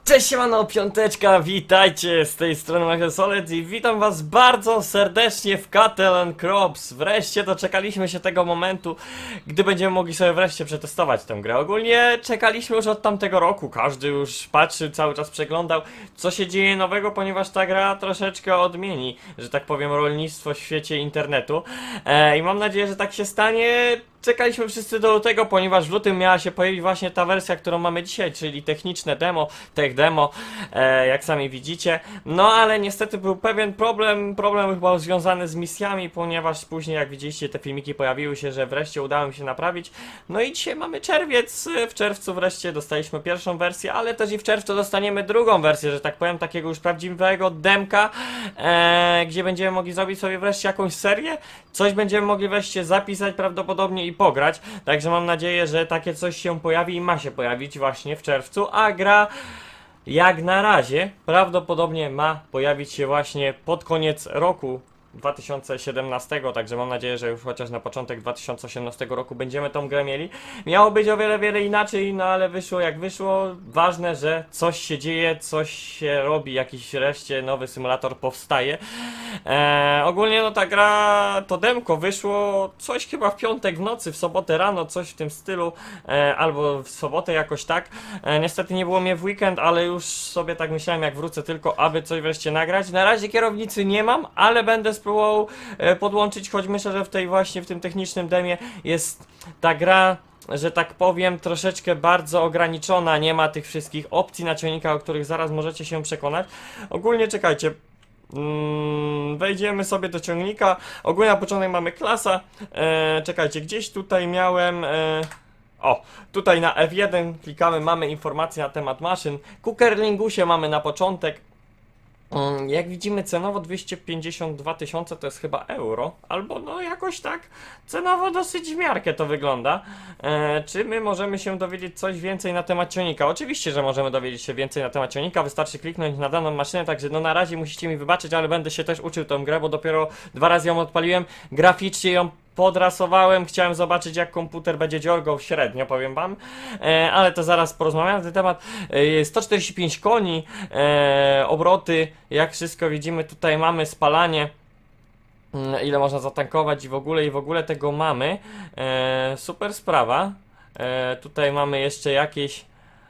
Cześć, siemano, piąteczka, witajcie, z tej strony Machesolec i witam was bardzo serdecznie w Cattle & Crops. Wreszcie doczekaliśmy się tego momentu, gdy będziemy mogli sobie wreszcie przetestować tę grę. Ogólnie czekaliśmy już od tamtego roku, każdy już patrzył, cały czas przeglądał, co się dzieje nowego, ponieważ ta gra troszeczkę odmieni, że tak powiem, rolnictwo w świecie internetu. I mam nadzieję, że tak się stanie. Czekaliśmy wszyscy do lutego, ponieważ w lutym miała się pojawić właśnie ta wersja, którą mamy dzisiaj, czyli techniczne demo, tech demo, jak sami widzicie. No ale niestety był pewien problem chyba związany z misjami, ponieważ później, jak widzieliście, te filmiki pojawiły się, że wreszcie udało mi się naprawić. No i dzisiaj mamy czerwiec, w czerwcu wreszcie dostaliśmy pierwszą wersję, ale też i w czerwcu dostaniemy drugą wersję, że tak powiem, takiego już prawdziwego demka, gdzie będziemy mogli zrobić sobie wreszcie jakąś serię, coś będziemy mogli wreszcie zapisać prawdopodobnie i pograć, także mam nadzieję, że takie coś się pojawi i ma się pojawić właśnie w czerwcu, a gra jak na razie prawdopodobnie ma pojawić się właśnie pod koniec roku 2017, także mam nadzieję, że już chociaż na początek 2018 roku będziemy tą grę mieli. Miało być o wiele inaczej, no ale wyszło jak wyszło. Ważne, że coś się dzieje, coś się robi, jakiś wreszcie nowy symulator powstaje. Ogólnie no ta gra, to demko wyszło coś chyba w piątek w nocy, w sobotę rano, coś w tym stylu, albo w sobotę jakoś tak. Niestety nie było mnie w weekend, ale już sobie tak myślałem, jak wrócę tylko, aby coś wreszcie nagrać. Na razie kierownicy nie mam, ale będę spróbował podłączyć, choć myślę, że w tym technicznym demie jest ta gra, że tak powiem, troszeczkę bardzo ograniczona, nie ma tych wszystkich opcji na ciągnika, o których zaraz możecie się przekonać. Ogólnie czekajcie, wejdziemy sobie do ciągnika. Ogólnie na początek mamy klasa, czekajcie, gdzieś tutaj miałem... O, tutaj na F1 klikamy, mamy informacje na temat maszyn. Kukerlingusie mamy na początek. Jak widzimy, cenowo 252 000 to jest chyba euro, albo no jakoś tak cenowo dosyć w miarkę to wygląda. Czy my możemy się dowiedzieć coś więcej na temat ciągnika? Oczywiście, że możemy dowiedzieć się więcej na temat ciągnika, wystarczy kliknąć na daną maszynę, także no na razie musicie mi wybaczyć, ale będę się też uczył tą grę, bo dopiero 2 razy ją odpaliłem, graficznie ją podrasowałem, chciałem zobaczyć, jak komputer będzie dziorgał średnio, powiem wam, ale to zaraz porozmawiamy na ten temat. 145 koni, obroty, jak wszystko widzimy, tutaj mamy spalanie, ile można zatankować i w ogóle tego mamy. Super sprawa. Tutaj mamy jeszcze jakieś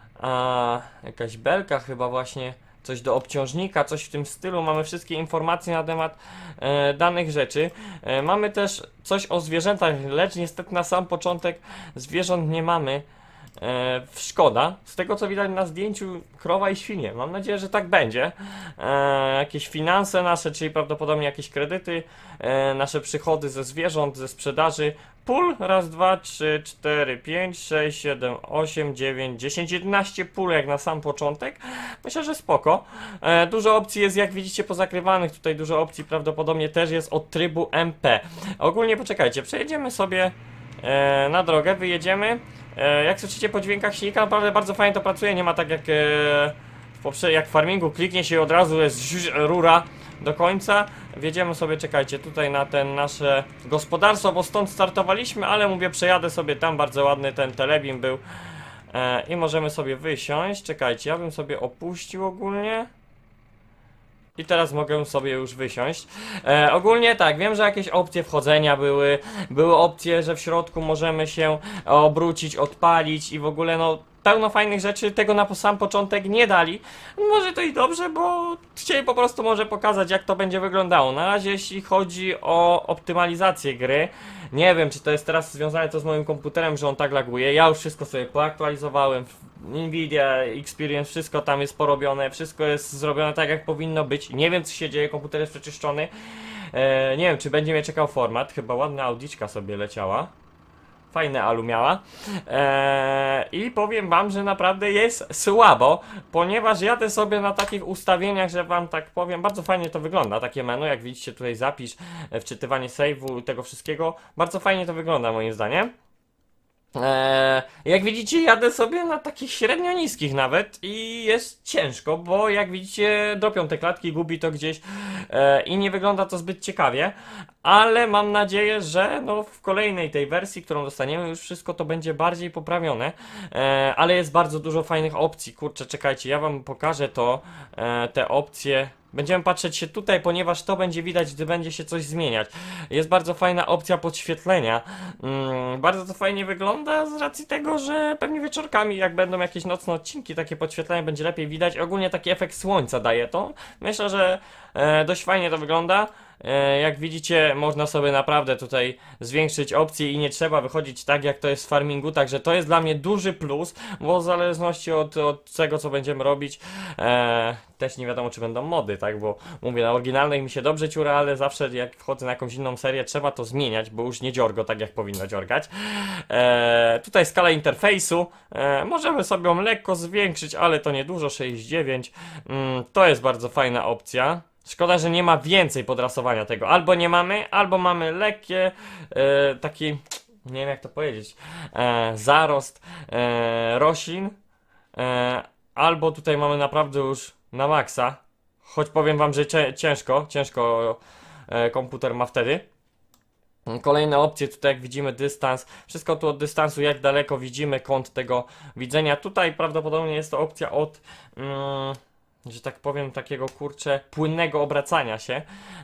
jakaś belka chyba właśnie, coś do obciążnika, coś w tym stylu. Mamy wszystkie informacje na temat danych rzeczy. Mamy też coś o zwierzętach, lecz niestety na sam początek zwierząt nie mamy. Szkoda. Z tego co widać na zdjęciu, krowa i świnie. Mam nadzieję, że tak będzie. Jakieś finanse nasze, czyli prawdopodobnie jakieś kredyty, nasze przychody ze zwierząt, ze sprzedaży. Pól, raz, 2, 3, 4, 5, 6, 7, 8, 9, 10, 11 pól jak na sam początek. Myślę, że spoko. Dużo opcji jest, jak widzicie, pozakrywanych. Tutaj dużo opcji prawdopodobnie też jest od trybu MP. Ogólnie poczekajcie, przejedziemy sobie na drogę, wyjedziemy. Jak słyszycie po dźwiękach silnika, naprawdę bardzo fajnie to pracuje, nie ma tak jak jak w farmingu, kliknie się od razu, jest rura do końca. Wjedziemy sobie, czekajcie, tutaj na ten nasze gospodarstwo, bo stąd startowaliśmy, ale mówię, przejadę sobie tam, bardzo ładny ten telebim był. I możemy sobie wysiąść, czekajcie, ja bym sobie opuścił ogólnie. I teraz mogę sobie już wysiąść. Ogólnie tak, wiem, że jakieś opcje wchodzenia były opcje, że w środku możemy się obrócić, odpalić i w ogóle no pełno fajnych rzeczy, tego na sam początek nie dali. Może to i dobrze, bo chcieli po prostu może pokazać, jak to będzie wyglądało. Na razie jeśli chodzi o optymalizację gry, nie wiem, czy to jest teraz związane to z moim komputerem, że on tak laguje. Ja już wszystko sobie poaktualizowałem. Nvidia, Experience, wszystko tam jest porobione, wszystko jest zrobione tak, jak powinno być. Nie wiem, co się dzieje, komputer jest przeczyszczony. Nie wiem, czy będzie mnie czekał format. Chyba ładna audiczka sobie leciała. Fajne alu miała. I powiem wam, że naprawdę jest słabo, ponieważ jadę sobie na takich ustawieniach, że wam tak powiem, bardzo fajnie to wygląda, takie menu, jak widzicie tutaj zapisz, wczytywanie save'u, tego wszystkiego, bardzo fajnie to wygląda moim zdaniem. Jak widzicie, jadę sobie na takich średnio niskich nawet i jest ciężko, bo jak widzicie, dropią te klatki, gubi to gdzieś i nie wygląda to zbyt ciekawie, ale mam nadzieję, że no, w kolejnej tej wersji, którą dostaniemy, już wszystko to będzie bardziej poprawione, ale jest bardzo dużo fajnych opcji. Kurczę, czekajcie, ja wam pokażę to, te opcje. Będziemy patrzeć się tutaj, ponieważ to będzie widać, gdy będzie się coś zmieniać. Jest bardzo fajna opcja podświetlenia. Bardzo to fajnie wygląda z racji tego, że pewnie wieczorkami, jak będą jakieś nocne odcinki, takie podświetlenie będzie lepiej widać. Ogólnie taki efekt słońca daje to. Myślę, że dość fajnie to wygląda. Jak widzicie, można sobie naprawdę tutaj zwiększyć opcje i nie trzeba wychodzić tak, jak to jest w farmingu, także to jest dla mnie duży plus, bo w zależności od tego, co będziemy robić, też nie wiadomo, czy będą mody, tak, bo mówię, na oryginalnej mi się dobrze ciura, ale zawsze jak wchodzę na jakąś inną serię, trzeba to zmieniać, bo już nie dziorgo tak, jak powinno dziorgać. Tutaj skala interfejsu, możemy sobie ją lekko zwiększyć, ale to niedużo, 6,9, to jest bardzo fajna opcja. Szkoda, że nie ma więcej podrasowania tego. Albo nie mamy, albo mamy lekkie, taki, nie wiem jak to powiedzieć, zarost roślin, albo tutaj mamy naprawdę już na maksa. Choć powiem wam, że ciężko komputer ma wtedy. Kolejne opcje, tutaj jak widzimy dystans, wszystko tu od dystansu, jak daleko widzimy kąt tego widzenia. Tutaj prawdopodobnie jest to opcja od... że tak powiem, takiego kurczę płynnego obracania się,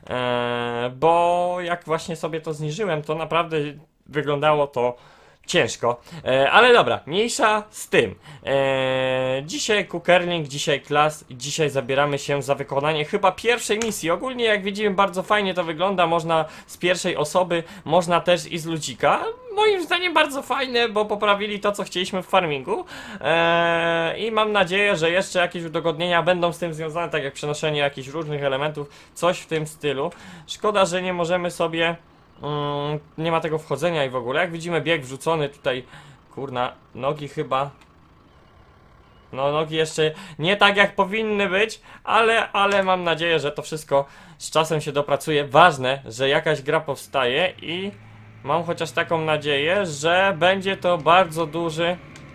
bo jak właśnie sobie to zniżyłem, to naprawdę wyglądało to ciężko, ale dobra, mniejsza z tym. Dzisiaj Cookerling, dzisiaj klas, dzisiaj zabieramy się za wykonanie chyba pierwszej misji. Ogólnie jak widzimy, bardzo fajnie to wygląda, można z pierwszej osoby, można też i z ludzika. Moim zdaniem bardzo fajne, bo poprawili to, co chcieliśmy w farmingu, i mam nadzieję, że jeszcze jakieś udogodnienia będą z tym związane, tak jak przenoszenie jakichś różnych elementów, coś w tym stylu. Szkoda, że nie możemy sobie, nie ma tego wchodzenia i w ogóle. Jak widzimy, bieg wrzucony tutaj, kurna, nogi chyba, no nogi jeszcze nie tak jak powinny być, ale mam nadzieję, że to wszystko z czasem się dopracuje. Ważne, że jakaś gra powstaje i mam chociaż taką nadzieję, że będzie to bardzo duży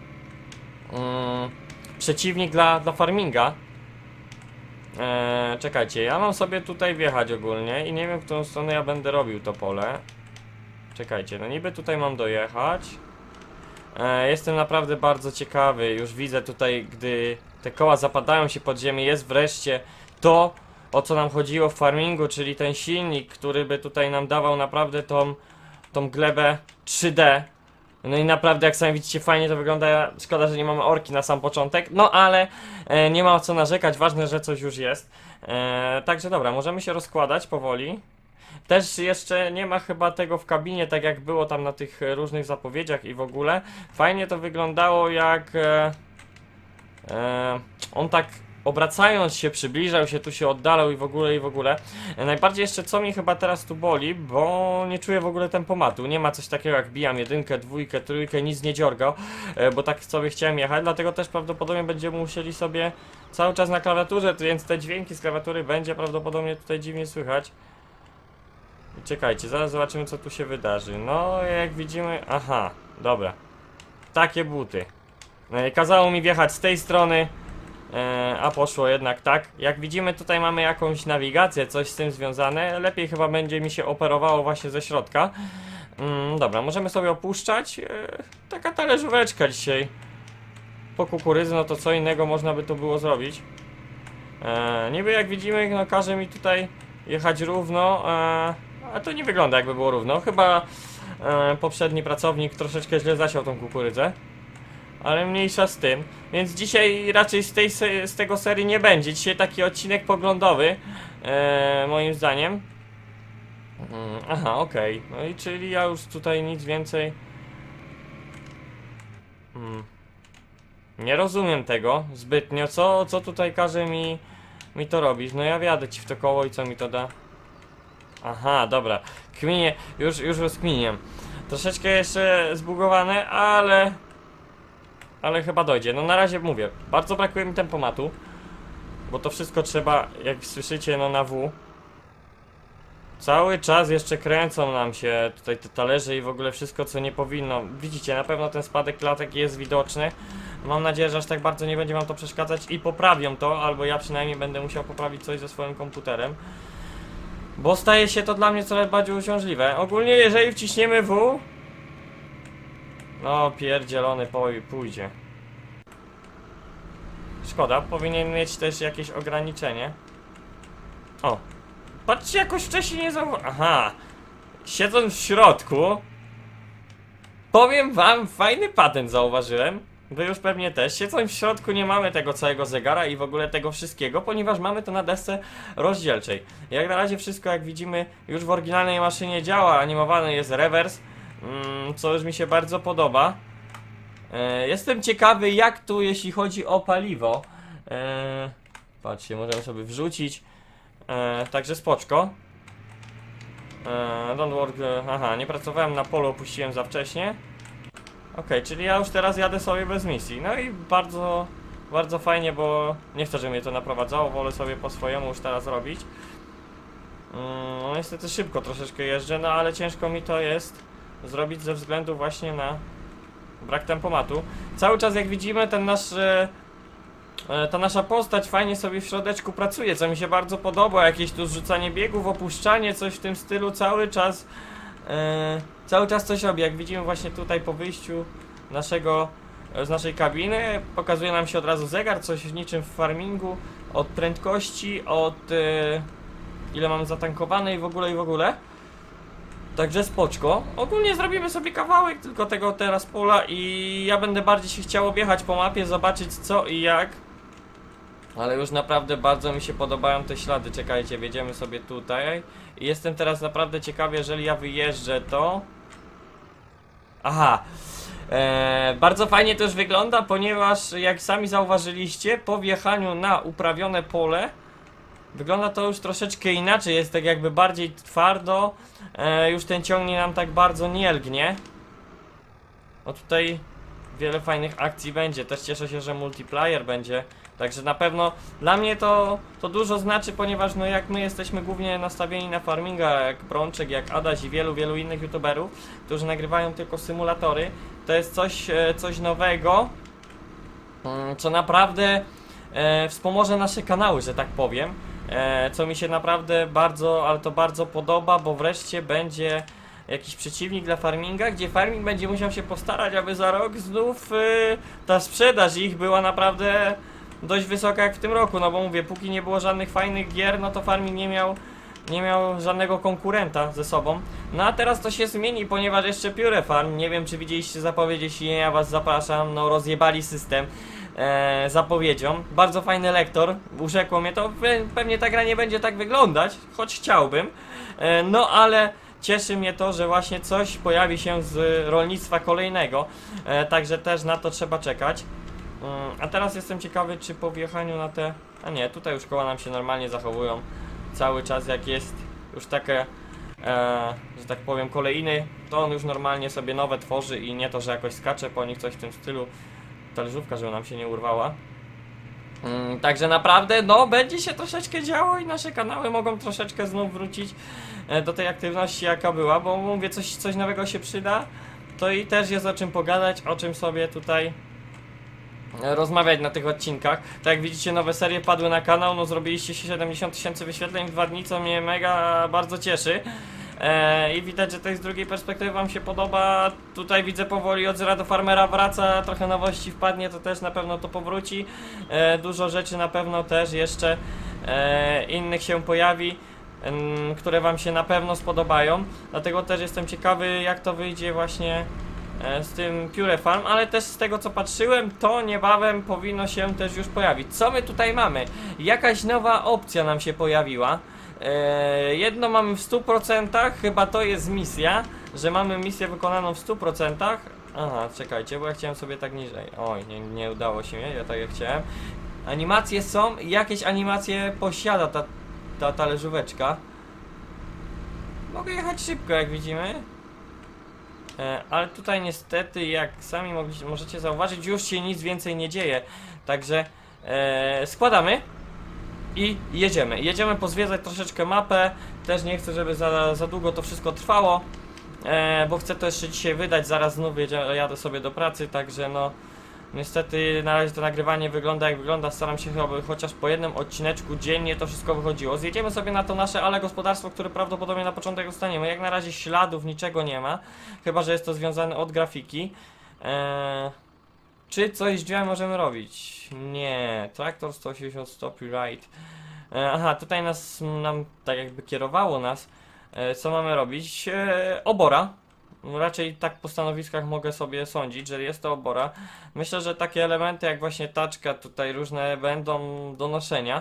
przeciwnik dla farminga. Czekajcie, ja mam sobie tutaj wjechać ogólnie i nie wiem, w którą stronę ja będę robił to pole. Czekajcie, no niby tutaj mam dojechać. Jestem naprawdę bardzo ciekawy, już widzę tutaj, gdy te koła zapadają się pod ziemię, jest wreszcie to, o co nam chodziło w farmingu, czyli ten silnik, który by tutaj nam dawał naprawdę tą glebę 3D. No i naprawdę, jak sami widzicie, fajnie to wygląda. Szkoda, że nie mamy orki na sam początek, no ale nie ma o co narzekać, ważne, że coś już jest. Także dobra, możemy się rozkładać powoli. Też jeszcze nie ma chyba tego w kabinie, tak jak było tam na tych różnych zapowiedziach i w ogóle. Fajnie to wyglądało, jak on tak obracając się, przybliżał się, tu się oddalał i w ogóle, i w ogóle. Najbardziej jeszcze co mnie chyba teraz tu boli, bo nie czuję w ogóle tempomatu. Nie ma coś takiego jak bijam jedynkę, dwójkę, trójkę, nic nie dziorgał, bo tak sobie chciałem jechać, dlatego też prawdopodobnie będziemy musieli sobie cały czas na klawiaturze, więc te dźwięki z klawiatury będzie prawdopodobnie tutaj dziwnie słychać. Czekajcie, zaraz zobaczymy, co tu się wydarzy. No, jak widzimy... Aha, dobra. Takie buty. Kazało mi wjechać z tej strony, a poszło jednak tak. Jak widzimy, tutaj mamy jakąś nawigację, coś z tym związane. Lepiej chyba będzie mi się operowało właśnie ze środka. Dobra, możemy sobie opuszczać. Taka talerzóweczka dzisiaj. Po kukurydzy, no to co innego można by to było zrobić. Niby jak widzimy, no każe mi tutaj jechać równo, a to nie wygląda jakby było równo. Chyba poprzedni pracownik troszeczkę źle zasiał tą kukurydzę. Ale mniejsza z tym. Więc dzisiaj raczej z tego serii nie będzie. Dzisiaj taki odcinek poglądowy, moim zdaniem. Aha, okej. No i czyli ja już tutaj nic więcej... Nie rozumiem tego zbytnio. Co tutaj każe mi to robić? No ja wjadę ci w to koło i co mi to da? Aha, dobra. Kminie, już rozkminiam. Troszeczkę jeszcze zbugowane, ale chyba dojdzie. No na razie mówię, bardzo brakuje mi tempomatu, bo to wszystko trzeba, jak słyszycie, no na W. Cały czas jeszcze kręcą nam się tutaj te talerze i w ogóle wszystko, co nie powinno. Widzicie, na pewno ten spadek klatek jest widoczny. Mam nadzieję, że aż tak bardzo nie będzie wam to przeszkadzać i poprawią to, albo ja przynajmniej będę musiał poprawić coś ze swoim komputerem. Bo staje się to dla mnie coraz bardziej uciążliwe. Ogólnie jeżeli wciśniemy W... No pierdzielony pójdzie. Szkoda, powinien mieć też jakieś ograniczenie. O! Patrzcie, jakoś wcześniej nie zauważyłem. Aha! Siedząc w środku... Powiem wam, fajny patent zauważyłem. Wy już pewnie też. Siedząc w środku nie mamy tego całego zegara i w ogóle tego wszystkiego, ponieważ mamy to na desce rozdzielczej. Jak na razie wszystko, jak widzimy, już w oryginalnej maszynie działa. Animowany jest rewers, co już mi się bardzo podoba. Jestem ciekawy, jak tu, jeśli chodzi o paliwo. Patrzcie, możemy sobie wrzucić. Także spoczko. Don't work. Aha, nie pracowałem na polu, opuściłem za wcześnie. Okej, czyli ja już teraz jadę sobie bez misji. No i bardzo, bardzo fajnie, bo nie chcę, żeby mnie to naprowadzało. Wolę sobie po swojemu już teraz robić. No niestety szybko troszeczkę jeżdżę, no ale ciężko mi to jest zrobić ze względu właśnie na brak tempomatu. Cały czas, jak widzimy, ten nasz... ta nasza postać fajnie sobie w środeczku pracuje, co mi się bardzo podoba. Jakieś tu zrzucanie biegów, opuszczanie, coś w tym stylu. Cały czas coś robi. Jak widzimy właśnie tutaj po wyjściu z naszej kabiny, pokazuje nam się od razu zegar, coś niczym w farmingu. Od prędkości, od ile mam zatankowane i w ogóle. Także spoczko. Ogólnie zrobimy sobie kawałek tylko tego teraz pola i ja będę bardziej się chciał objechać po mapie, zobaczyć co i jak. Ale już naprawdę bardzo mi się podobają te ślady. Czekajcie, wjedziemy sobie tutaj. I jestem teraz naprawdę ciekawy, jeżeli ja wyjeżdżę to... Aha. Bardzo fajnie to już wygląda, ponieważ jak sami zauważyliście, po wjechaniu na uprawione pole wygląda to już troszeczkę inaczej, jest tak jakby bardziej twardo. Już ten ciągnik nam tak bardzo nie lgnie. No tutaj wiele fajnych akcji będzie, też cieszę się, że multiplayer będzie. Także na pewno dla mnie to dużo znaczy, ponieważ no jak my jesteśmy głównie nastawieni na farminga, jak Brączek, jak Adaś i wielu innych youtuberów, którzy nagrywają tylko symulatory, to jest coś nowego, co naprawdę wspomoże nasze kanały, że tak powiem. Co mi się naprawdę bardzo, ale to bardzo podoba, bo wreszcie będzie jakiś przeciwnik dla farminga, gdzie farming będzie musiał się postarać, aby za rok znów ta sprzedaż ich była naprawdę dość wysoka jak w tym roku, no bo mówię, póki nie było żadnych fajnych gier, no to farming nie miał żadnego konkurenta ze sobą. No a teraz to się zmieni, ponieważ jeszcze Pure Farm, nie wiem czy widzieliście zapowiedź, jeśli nie, ja was zapraszam, no rozjebali system zapowiedzią. Bardzo fajny lektor, urzekło mnie to, pewnie ta gra nie będzie tak wyglądać, choć chciałbym, no ale cieszy mnie to, że właśnie coś pojawi się z rolnictwa kolejnego, także też na to trzeba czekać. A teraz jestem ciekawy, czy po wjechaniu na te... A nie, tutaj już koła nam się normalnie zachowują cały czas, jak jest już takie, że tak powiem, kolejny, to on już normalnie sobie nowe tworzy i nie to, że jakoś skacze po nich, coś w tym stylu. Talerzówka, żeby nam się nie urwała. Także naprawdę, no, będzie się troszeczkę działo i nasze kanały mogą troszeczkę znów wrócić do tej aktywności, jaka była, bo mówię, coś nowego się przyda, to i też jest o czym pogadać, o czym sobie tutaj rozmawiać na tych odcinkach. Tak jak widzicie, nowe serie padły na kanał, no zrobiliście 70 000 wyświetleń w 2 dni, co mnie mega bardzo cieszy. I widać, że to z drugiej perspektywy wam się podoba. Tutaj widzę powoli od zera do farmera wraca, trochę nowości wpadnie, to też na pewno to powróci. Dużo rzeczy na pewno też jeszcze innych się pojawi, które wam się na pewno spodobają. Dlatego też jestem ciekawy, jak to wyjdzie właśnie z tym Pure Farm, ale też z tego co patrzyłem, to niebawem powinno się też już pojawić. Co my tutaj mamy? Jakaś nowa opcja nam się pojawiła. Jedno mamy w 100%, chyba to jest misja, że mamy misję wykonaną w 100%. Aha, czekajcie, bo ja chciałem sobie tak niżej. Oj, nie udało się mi, ja tak jak chciałem. Animacje są, jakieś animacje posiada ta talerzóweczka. Mogę jechać szybko, jak widzimy. Ale tutaj niestety, jak sami możecie zauważyć, już się nic więcej nie dzieje. Także składamy. i jedziemy. Jedziemy pozwiedzać troszeczkę mapę. Też nie chcę, żeby za długo to wszystko trwało, bo chcę to jeszcze dzisiaj wydać. Zaraz znów jadę sobie do pracy, także no niestety na razie to nagrywanie wygląda jak wygląda. Staram się chyba, chociaż po jednym odcineczku dziennie to wszystko wychodziło. Zjedziemy sobie na to nasze ale gospodarstwo, które prawdopodobnie na początek dostaniemy. Jak na razie śladów niczego nie ma, chyba że jest to związane od grafiki. Czy coś z drzwiami możemy robić? Nie. Traktor 180 stopni right. Aha, tutaj nam tak jakby kierowało nas. Co mamy robić? Obora. Raczej tak po stanowiskach mogę sobie sądzić, że jest to obora. Myślę, że takie elementy jak właśnie taczka tutaj różne będą do noszenia.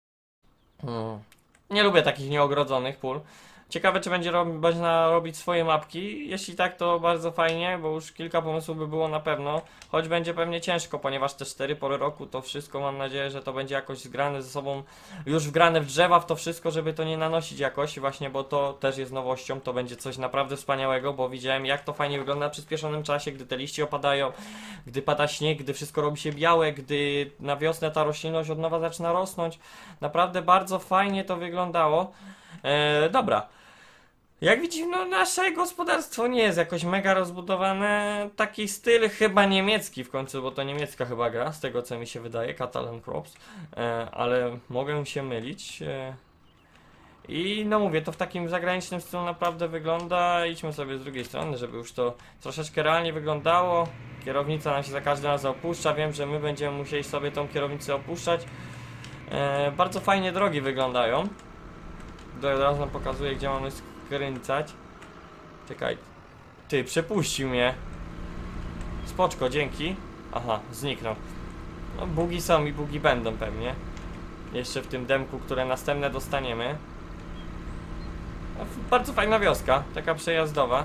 Nie lubię takich nieogrodzonych pól. Ciekawe, czy można robić swoje mapki. Jeśli tak, to bardzo fajnie, bo już kilka pomysłów by było na pewno. Choć będzie pewnie ciężko, ponieważ te 4 pory roku to wszystko, mam nadzieję, że to będzie jakoś zgrane ze sobą, już wgrane w drzewa w to wszystko, żeby to nie nanosić jakoś właśnie, bo to też jest nowością. To będzie coś naprawdę wspaniałego, bo widziałem, jak to fajnie wygląda na przyspieszonym czasie, gdy te liście opadają, gdy pada śnieg, gdy wszystko robi się białe, gdy na wiosnę ta roślinność od nowa zaczyna rosnąć. Naprawdę bardzo fajnie to wyglądało. Dobra. Jak widzimy, no nasze gospodarstwo nie jest jakoś mega rozbudowane. Taki styl chyba niemiecki w końcu, bo to niemiecka chyba gra, z tego co mi się wydaje, Catalan Crops, ale mogę się mylić. I no mówię, to w takim zagranicznym stylu naprawdę wygląda. Idźmy sobie z drugiej strony, żeby już to troszeczkę realnie wyglądało. Kierownica nam się za każdym razem opuszcza, wiem, że my będziemy musieli sobie tą kierownicę opuszczać. Bardzo fajnie drogi wyglądają. Od razu nam pokazuje, gdzie mamy skręcać. Czekaj. Ty, przepuścił mnie. Spoczko, dzięki. Aha, zniknął. No, bugi są i bugi będą pewnie. Jeszcze w tym demku, które następne dostaniemy. No, bardzo fajna wioska, taka przejazdowa.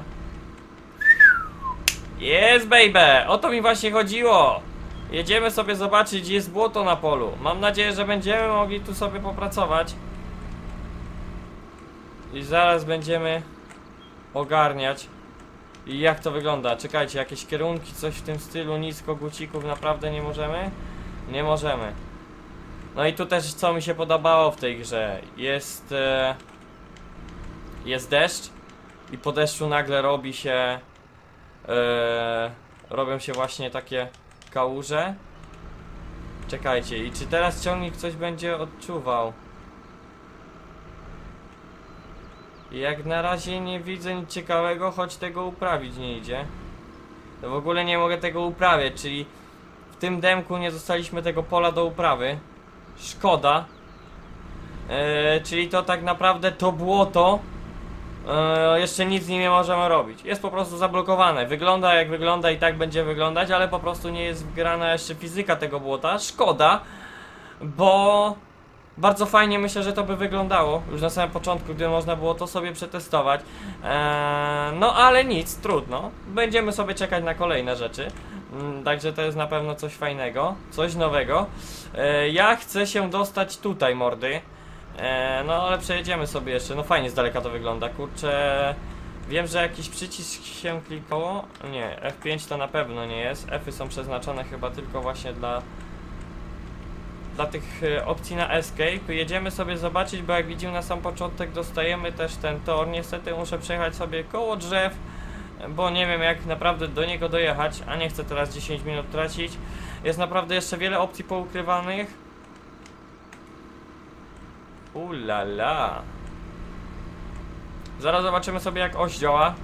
Jest, baby! O to mi właśnie chodziło! Jedziemy sobie zobaczyć, gdzie jest błoto na polu. Mam nadzieję, że będziemy mogli tu sobie popracować. I zaraz będziemy ogarniać. I jak to wygląda? Czekajcie, jakieś kierunki, coś w tym stylu, nic kogucików naprawdę nie możemy? Nie możemy. No i tu też co mi się podobało w tej grze. Jest deszcz i po deszczu nagle robią się właśnie takie kałuże. Czekajcie, i czy teraz ciągnik coś będzie odczuwał? Jak na razie nie widzę nic ciekawego, choć tego uprawić nie idzie. To w ogóle nie mogę tego uprawiać, czyli w tym demku nie dostaliśmy tego pola do uprawy. Szkoda. Czyli to tak naprawdę to błoto, jeszcze nic z nim nie możemy robić. Jest po prostu zablokowane. Wygląda jak wygląda i tak będzie wyglądać, ale po prostu nie jest wgrana jeszcze fizyka tego błota. Szkoda, bo bardzo fajnie myślę, że to by wyglądało już na samym początku, gdy można było to sobie przetestować. No ale nic, trudno. Będziemy sobie czekać na kolejne rzeczy. Także to jest na pewno coś fajnego, coś nowego. Ja chcę się dostać tutaj, mordy. No ale przejedziemy sobie jeszcze. No fajnie z daleka to wygląda, kurczę. Wiem, że jakiś przycisk się klikało. Nie, F5 to na pewno nie jest. F'y są przeznaczone chyba tylko właśnie dla tych opcji na escape. Jedziemy sobie zobaczyć, bo jak widzimy na sam początek dostajemy też ten tor. Niestety muszę przejechać sobie koło drzew, bo nie wiem jak naprawdę do niego dojechać, a nie chcę teraz 10 minut tracić. Jest naprawdę jeszcze wiele opcji poukrywanych. Ulala. Zaraz zobaczymy sobie jak oś działa.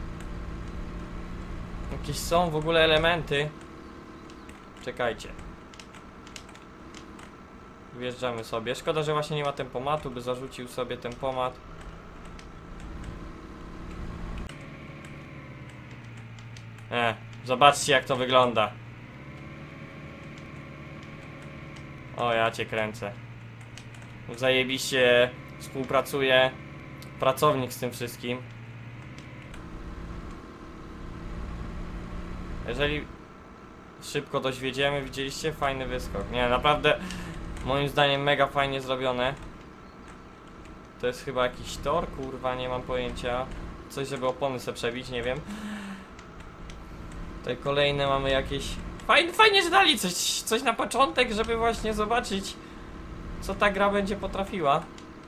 Jakieś są w ogóle elementy. Czekajcie. Wjeżdżamy sobie. Szkoda, że właśnie nie ma tempomatu, by zarzucił sobie tempomat. Zobaczcie jak to wygląda. O, ja cię kręcę. Zajebiście współpracuje pracownik z tym wszystkim. Jeżeli szybko dość wiedziemy, widzieliście? Fajny wyskok. Nie, naprawdę moim zdaniem mega fajnie zrobione. To jest chyba jakiś tor, kurwa, nie mam pojęcia. Coś, żeby opony sobie przebić, nie wiem. Tutaj kolejne mamy jakieś... Fajnie, że dali coś na początek, żeby właśnie zobaczyć, co ta gra będzie potrafiła.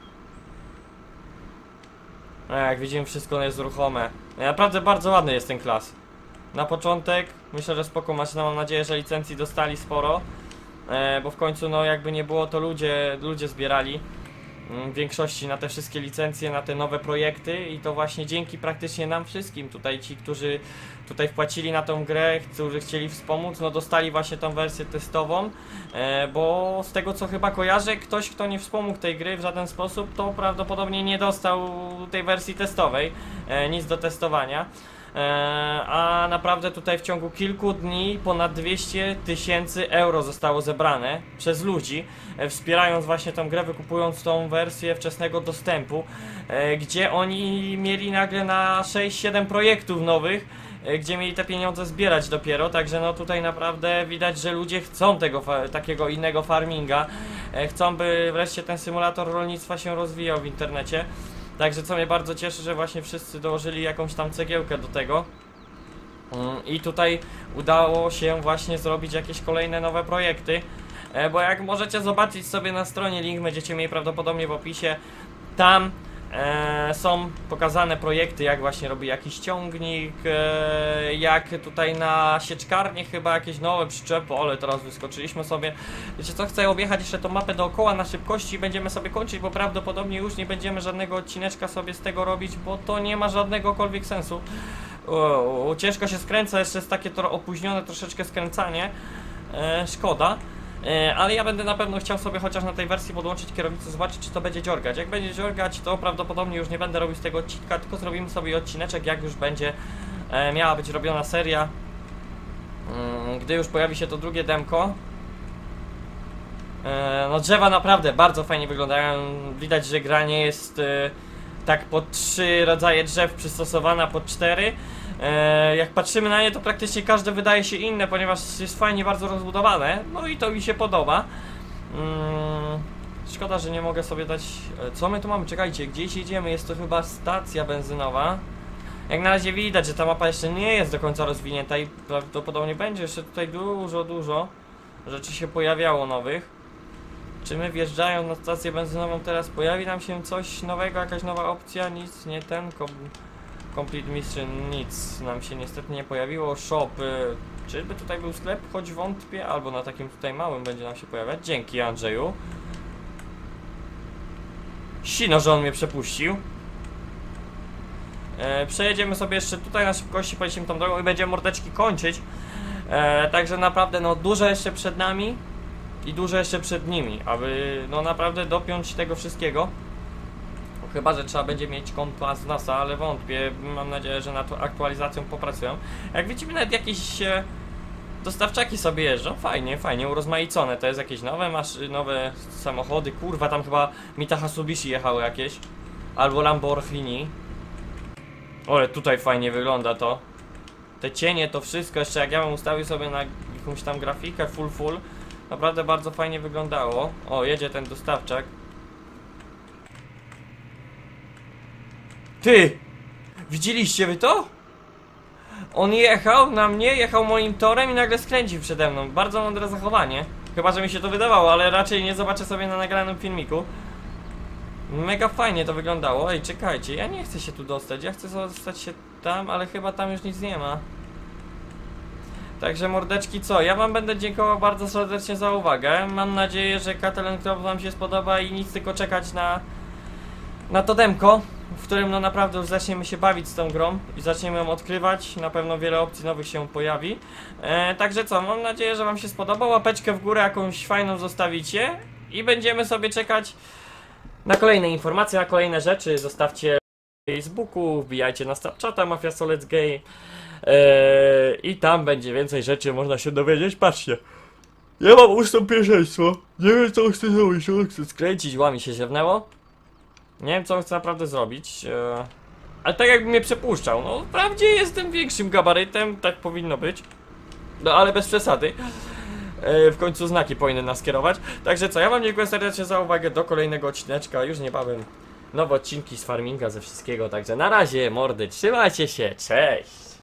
Jak widzimy, wszystko jest ruchome. Naprawdę bardzo ładny jest ten klas. Na początek myślę, że spoko maszyna, mam nadzieję, że licencji dostali sporo. Bo w końcu no jakby nie było, to ludzie zbierali w większości na te wszystkie licencje, na te nowe projekty i to właśnie dzięki praktycznie nam wszystkim tutaj ci, którzy tutaj wpłacili na tą grę, którzy chcieli wspomóc, no dostali właśnie tą wersję testową, bo z tego co chyba kojarzę, ktoś kto nie wspomógł tej gry w żaden sposób, to prawdopodobnie nie dostał tej wersji testowej, nic do testowania. A naprawdę tutaj w ciągu kilku dni ponad 200 000 euro zostało zebrane przez ludzi, wspierając właśnie tą grę, wykupując tą wersję wczesnego dostępu, gdzie oni mieli nagle na 6-7 projektów nowych, gdzie mieli te pieniądze zbierać dopiero, także no tutaj naprawdę widać, że ludzie chcą tego takiego innego farminga, chcą, by wreszcie ten symulator rolnictwa się rozwijał w internecie. Także co mnie bardzo cieszy, że właśnie wszyscy dołożyli jakąś tam cegiełkę do tego. I tutaj udało się właśnie zrobić jakieś kolejne nowe projekty. Bo jak możecie zobaczyć sobie na stronie, link będziecie mieli prawdopodobnie w opisie. Tam są pokazane projekty, jak właśnie robi jakiś ciągnik, jak tutaj na sieczkarni chyba jakieś nowe przyczepy, ale teraz wyskoczyliśmy sobie. Wiecie co, chcę objechać jeszcze tą mapę dookoła na szybkości i będziemy sobie kończyć, bo prawdopodobnie już nie będziemy żadnego odcineczka sobie z tego robić, bo to nie ma żadnegokolwiek sensu. Ciężko się skręca, jeszcze jest takie opóźnione troszeczkę skręcanie, szkoda. Ale ja będę na pewno chciał sobie chociaż na tej wersji podłączyć kierownicę, zobaczyć czy to będzie dziorgać. Jak będzie dziorgać, to prawdopodobnie już nie będę robił z tego odcinka, tylko zrobimy sobie odcineczek, jak już będzie miała być robiona seria, gdy już pojawi się to drugie demko. No drzewa naprawdę bardzo fajnie wyglądają, widać, że gra nie jest tak pod 3 rodzaje drzew przystosowana, pod 4. Jak patrzymy na nie, to praktycznie każde wydaje się inne, ponieważ jest fajnie bardzo rozbudowane. No i to mi się podoba. Szkoda, że nie mogę sobie dać... Co my tu mamy? Czekajcie, gdzieś jedziemy, jest to chyba stacja benzynowa. Jak na razie widać, że ta mapa jeszcze nie jest do końca rozwinięta i prawdopodobnie będzie jeszcze tutaj dużo rzeczy się pojawiało nowych. Czy my wjeżdżając na stację benzynową teraz pojawi nam się coś nowego, jakaś nowa opcja? Nic, nie ten... Complete Mission, nic nam się niestety nie pojawiło. Shop, czyżby tutaj był sklep? Choć wątpię, albo na takim tutaj małym będzie nam się pojawiać. Dzięki, Andrzeju. Sino, że on mnie przepuścił. Przejedziemy sobie jeszcze tutaj na szybkości, pojedziemy tą drogą i będziemy mordeczki kończyć. Także naprawdę no dużo jeszcze przed nami i dużo jeszcze przed nimi, aby no naprawdę dopiąć tego wszystkiego. Chyba że trzeba będzie mieć kompas z NASA, ale wątpię. Mam nadzieję, że nad aktualizacją popracują. Jak widzimy, nawet jakieś dostawczaki sobie jeżdżą. Fajnie urozmaicone. To jest jakieś nowe samochody. Kurwa, tam chyba Mitsubishi jechały jakieś. Albo Lamborghini. Ale tutaj fajnie wygląda to. Te cienie, to wszystko. Jeszcze jak ja bym ustawił sobie na jakąś tam grafikę full. Naprawdę bardzo fajnie wyglądało. O, jedzie ten dostawczak. Ty! Widzieliście wy to? On jechał na mnie, jechał moim torem i nagle skręcił przede mną. Bardzo mądre zachowanie. Chyba że mi się to wydawało, ale raczej nie zobaczę sobie na nagranym filmiku. Mega fajnie to wyglądało. Ej, czekajcie, ja nie chcę się tu dostać. Ja chcę dostać się tam, ale chyba tam już nic nie ma. Także mordeczki, co? Ja wam będę dziękował bardzo serdecznie za uwagę. Mam nadzieję, że Catalan Crop wam się spodoba i nic tylko czekać na to demko, w którym no naprawdę już zaczniemy się bawić z tą grą i zaczniemy ją odkrywać. Na pewno wiele opcji nowych się pojawi. Także co, mam nadzieję, że wam się spodoba. Łapeczkę w górę jakąś fajną zostawicie i będziemy sobie czekać na kolejne informacje, na kolejne rzeczy. Zostawcie na Facebooku, wbijajcie na Snapchata Mafia So Let's Game i tam będzie więcej rzeczy, można się dowiedzieć. Patrzcie, ja mam ustąp pierwszeństwo. Nie wiem co chcę zrobić, co chcę skręcić, łami się ziewnęło. Nie wiem co on chce naprawdę zrobić, ale tak jakby mnie przepuszczał. No wprawdzie jestem większym gabarytem, tak powinno być. No ale bez przesady. W końcu znaki powinny nas kierować. Także co, ja wam dziękuję serdecznie za uwagę, do kolejnego odcineczka. Już niebawem nowe odcinki z farminga, ze wszystkiego. Także na razie mordy, trzymajcie się, cześć!